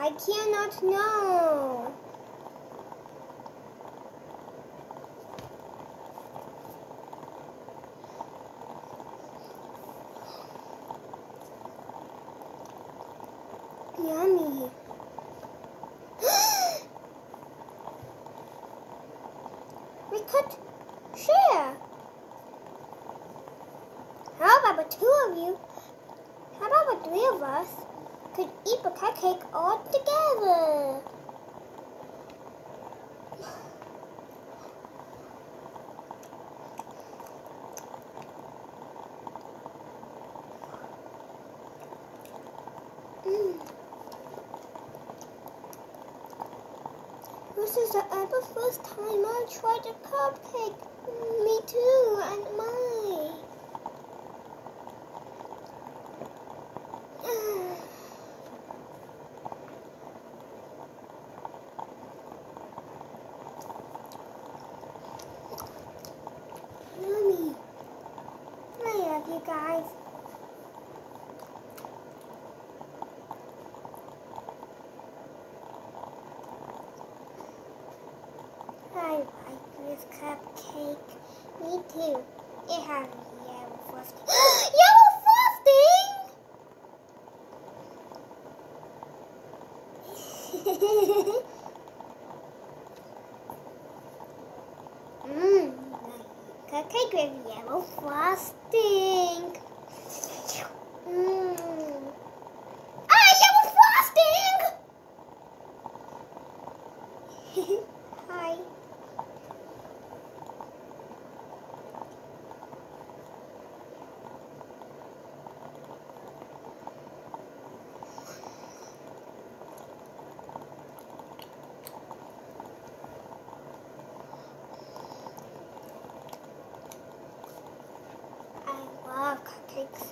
I cannot know. Yummy. We could share. How about the two of you? How about the three of us could eat a cupcake all together? This is the ever first time I tried a cupcake. Me too, and mine. Yummy. I love you guys. I like this cupcake. Me too. It has yellow frosting. Yellow frosting! Cupcake with yellow frosting. Yellow frosting! Hi. I love cupcakes.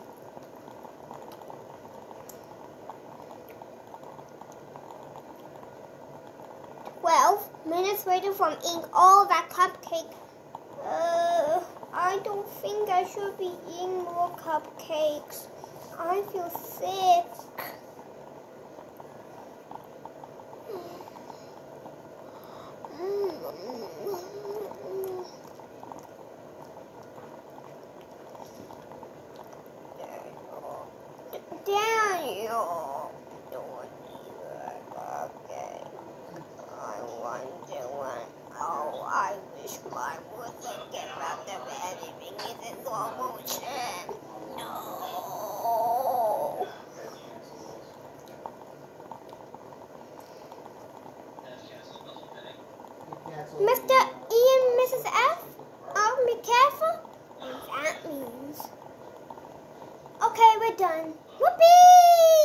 Minutes waiting from eating all that cupcake. I don't think I should be eating more cupcakes. I feel sick. Daniel, don't eat a cupcake. I want one. Oh, I wish my wasn't get out of anything in slow motion. No. Mr. E and Mrs. F? Oh, be careful. And that means... Okay, we're done. Whoopee!